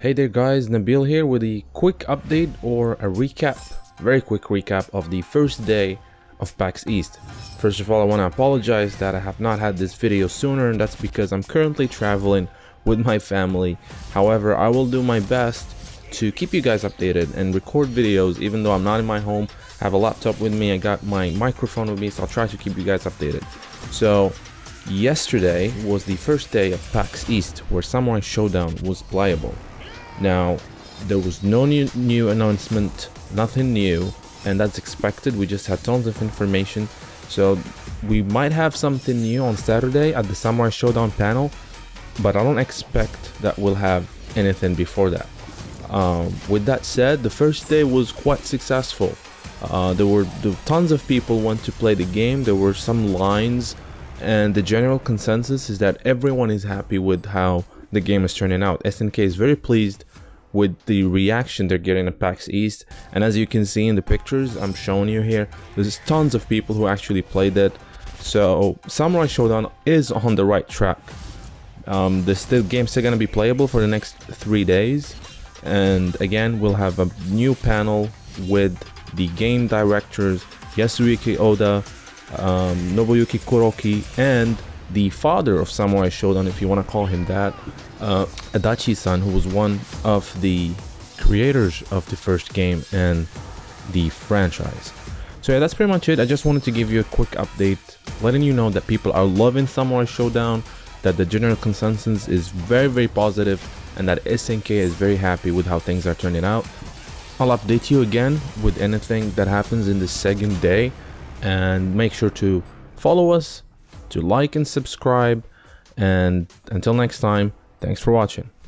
Hey there guys, Nabil here with a quick update or a recap, very quick recap of the first day of Pax East. First of all, I want to apologize that I have not had this video sooner, and that's because I'm currently traveling with my family. However, I will do my best to keep you guys updated and record videos even though I'm not in my home. I have a laptop with me, I got my microphone with me, so I'll try to keep you guys updated. So yesterday was the first day of Pax East where Samurai Shodown was playable. Now, there was no new announcement, nothing new, and that's expected. We just had tons of information. So we might have something new on Saturday at the Samurai Shodown panel, but I don't expect that we'll have anything before that. With that said, the first day was quite successful. There were tons of people want to play the game. There were some lines, and the general consensus is that everyone is happy with how the game is turning out. SNK is very pleased with the reaction they're getting at Pax East, and as you can see in the pictures I'm showing you here, there's tons of people who actually played it. So Samurai Shodown is on the right track. The game's still gonna be playable for the next 3 days, and again we'll have a new panel with the game directors Yasuaki Oda, Nobuyuki Kuroki, and the father of Samurai Shodown, if you want to call him that, Adachi-san, who was one of the creators of the first game and the franchise. So yeah, that's pretty much it. I just wanted to give you a quick update, letting you know that people are loving Samurai Shodown, that the general consensus is very positive, and that SNK is very happy with how things are turning out. I'll update you again with anything that happens in the second day, and make sure to follow us, to like and subscribe, and until next time, thanks for watching.